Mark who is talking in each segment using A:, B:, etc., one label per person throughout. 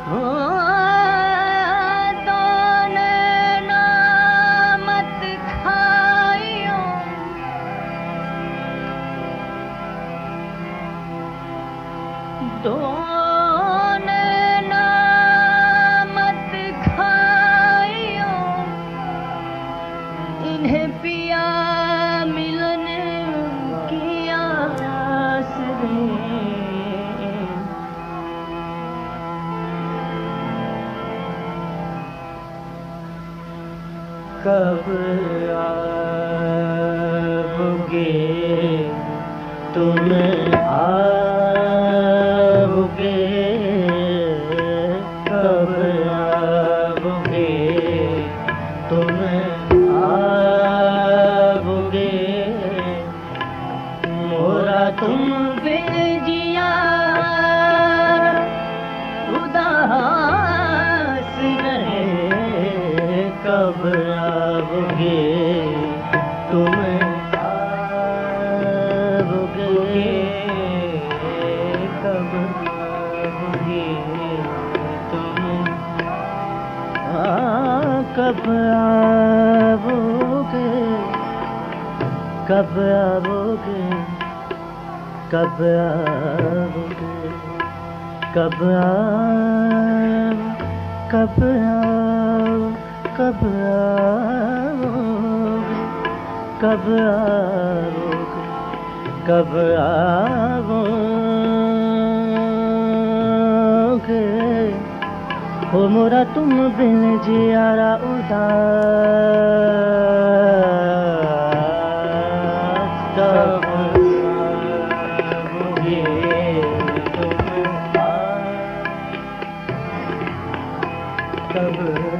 A: कब आओगे तुम आओगे, कब आओगे तुम आओगे, मोरा तुम बिन जिया उदास रहे, कब आओगे तुम आओगे, कब आओगे तुम, कब आओगे, कब आओगे, कब आओगे, कब आओ, कब आओ, कब आओगे, कब आओगे, कब आओगे, हो मोरा तुम बिन जियारा उदास, कब आओगे तुम, कब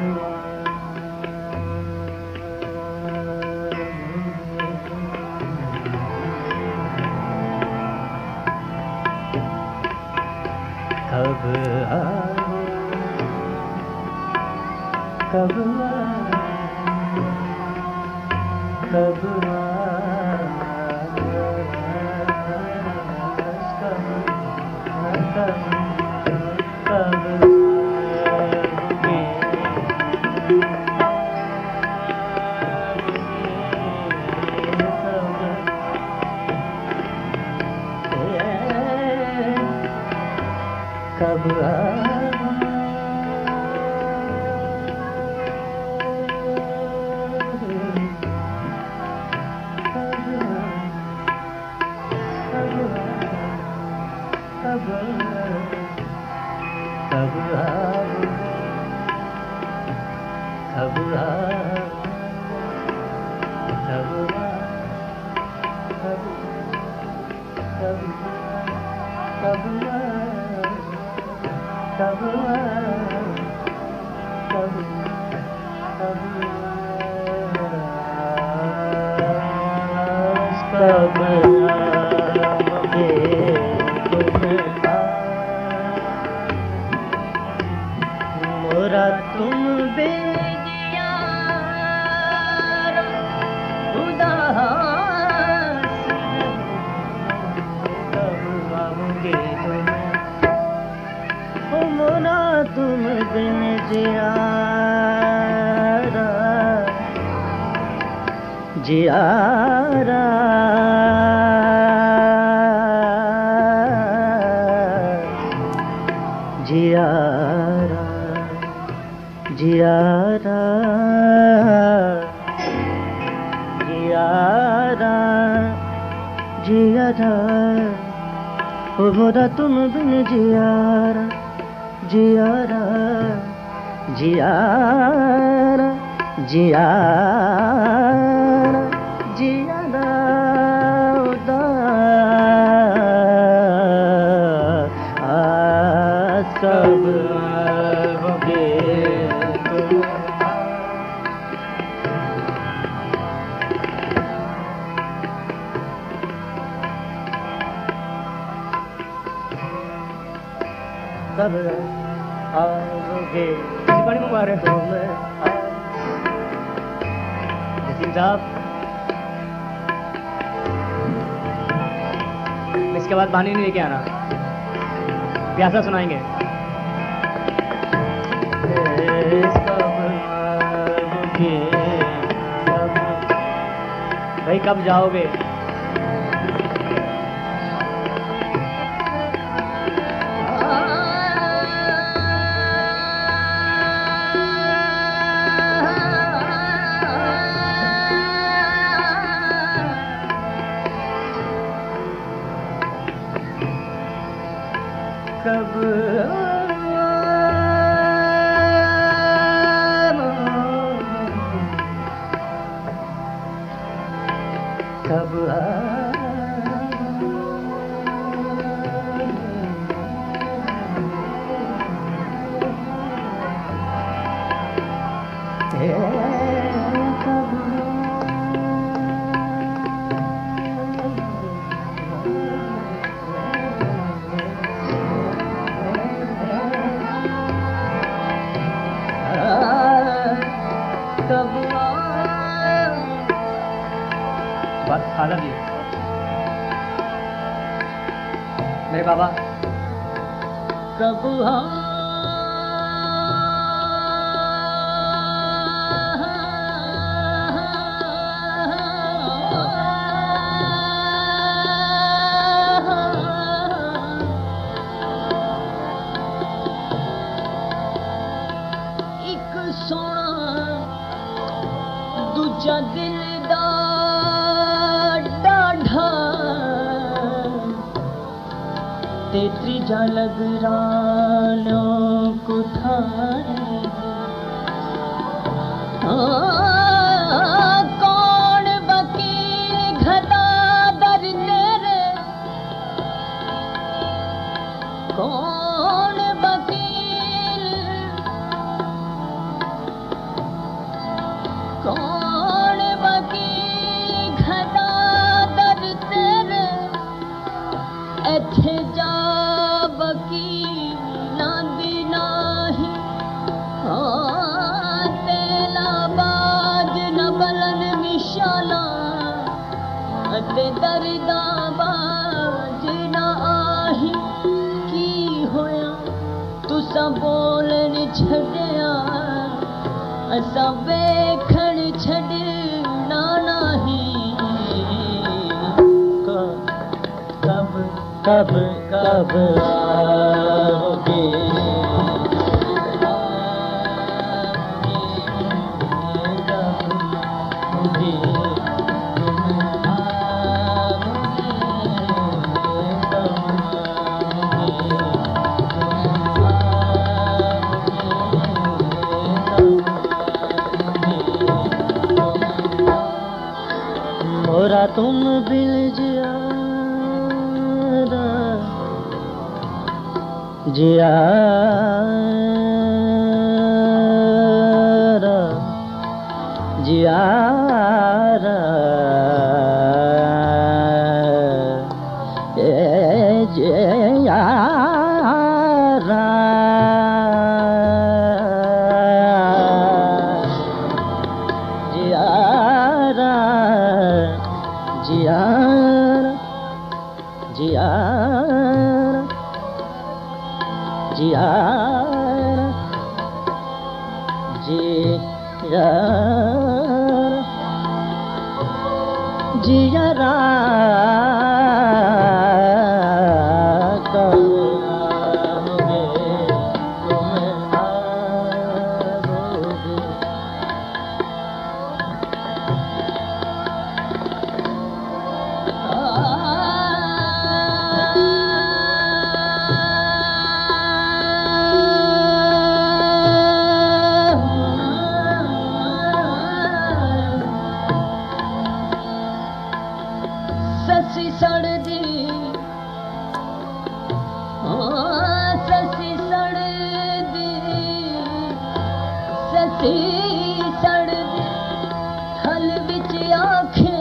A: कब आओ, कब आओ, कब कब मोरा तुम बेजिया उदास, कब आओगे तुम, हो मोरा तुम बिन जियारा, जियारा, जियारा, जियारा, जियारा, जियारा, हो मोरा तुम बिन जियारा, जियारा, जियारा, जियारा, जियारा उदास, कब आओगे तुम, कब आओगे, पानी मंगवा रहे तुम, जसीम साहब, इसके बाद पानी नहीं लेके आना, प्यासा सुनाएंगे। कब जाओगे? कब कब खाना दिए मेरे बाबा। कब एक सोना दूजा दिल ते त्रीजा लग रानो कुठारे। कौन वकील घटा दर तेरे, कौन वकील, कौन वकील घटा दर तेरे, एथे जा वकीला दी नाही। तेला बाज न बलन विशाला ते दरदा बाज न आही। की होया तुसा बोलन छड़िया, असा वेखण छड़ना नहीं। कब कब कब आओगे? मोरा तुम बिन जियारा जियारा जियारा जियारा जियारा जियारा जियारा जियारा जियारा कब आओगे? तुम आओगे? ससी सड़दी, ससी सड़दी, ससी सड़दी, थल बिच आखे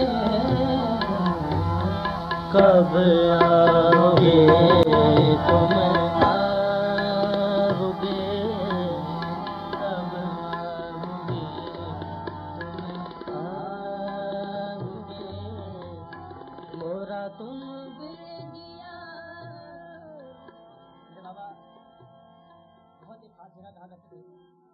A: कब आओगे? तुम आओगे? कब आओगे? तुम आओगे? मोरा तुम बिरजिया। बाबा बहुत ही खास जगह कहा करते थे।